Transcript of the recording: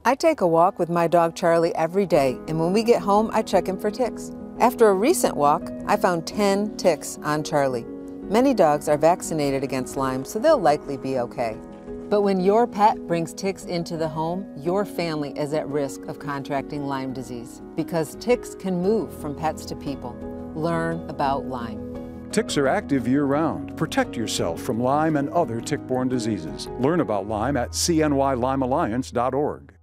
I take a walk with my dog Charlie every day, and when we get home, I check him for ticks. After a recent walk, I found 10 ticks on Charlie. Many dogs are vaccinated against Lyme, so they'll likely be okay. But when your pet brings ticks into the home, your family is at risk of contracting Lyme disease because ticks can move from pets to people. Learn about Lyme. Ticks are active year-round. Protect yourself from Lyme and other tick-borne diseases. Learn about Lyme at CNYLymealliance.org.